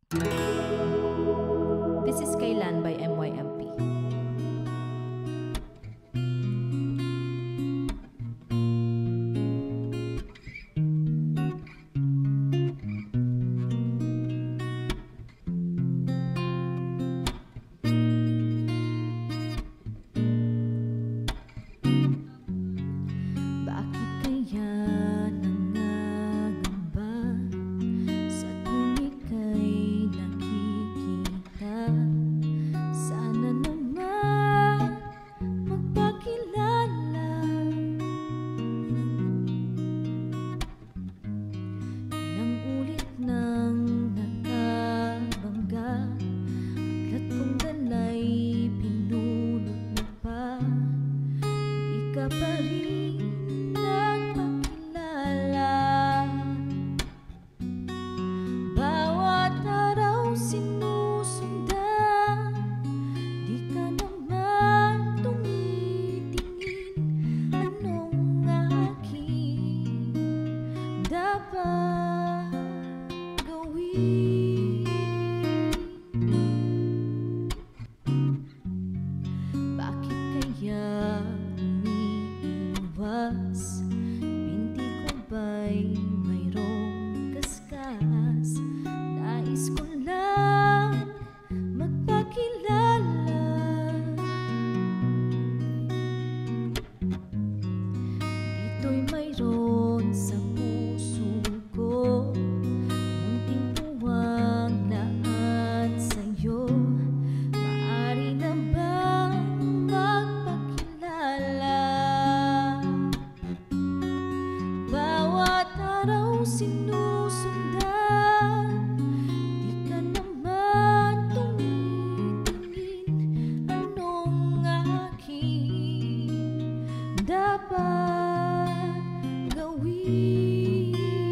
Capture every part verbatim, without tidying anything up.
This is Kailan by M Y M P. Bakit kaya nangangamba sa tuwing ika'y nakikita? Sana naman magpakilala. Ilang ulit nang nakabangga, aklat kong dala'y pinulot mo pa. Di ka pa rin nagpakilala. Bawat araw sinusundan, di ka naman tumitingin. Anong aking dapat gawin? Bakit kaya umiiwas? Binti ko ba'y mayroong kaskas? Nais ko lang magpakilala. Dito'y mayroon sa puso ko, munting puwang laan sa'yo. Maaari na bang magpakilala? Bawat araw sinusundan, di ka naman tumitingin. Anong aking dapat gawin?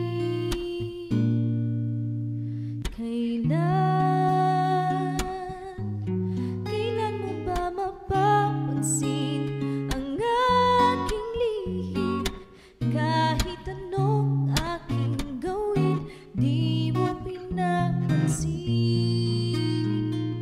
Kailan, kailan mo ba mapapansin ang aking lihim? Kahit anong aking gawin, di mo pinapansin.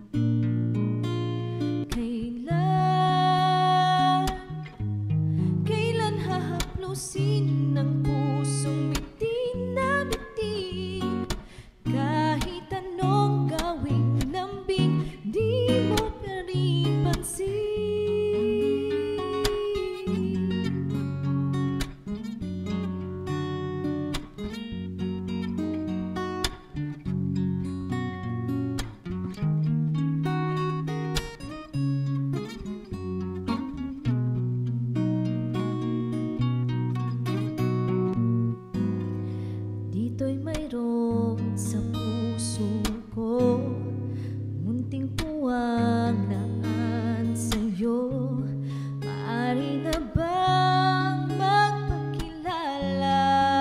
Kailan, kailan hahaplusin ng pusong bitin na bitin? Kahit anong gawing lambing, di mo pa rin pansin. Dito'y mayroon sa puso ko, munting puwang laan sa'yo. Maaari na bang magpakilala?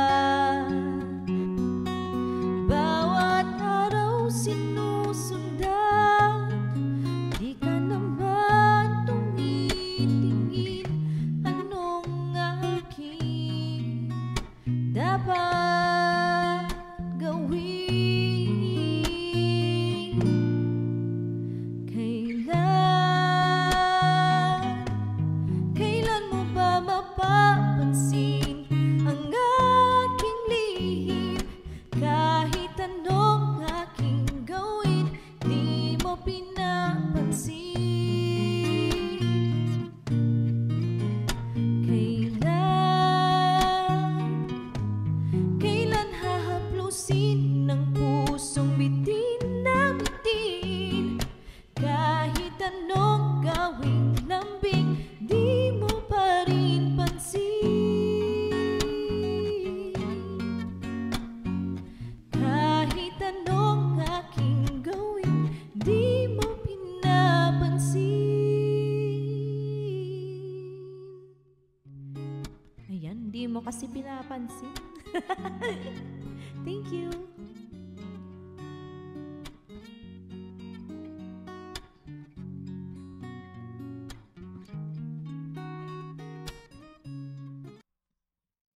Bawat araw sinusundan, di ka naman tumitingin. Anong aking dapat gawin? Kailan, kailan mo ba mapapansin ang aking lihim? Kahit anong aking gawin, di mo pinapansin. Kailan, kailan hahaplusin ng pusong bitin na bitin? Kahit anong gawing lambing, di mo pa rin pansin. Kahit anong aking gawin, di mo pinapansin. Ayan, di mo kasi pinapansin. Thank you.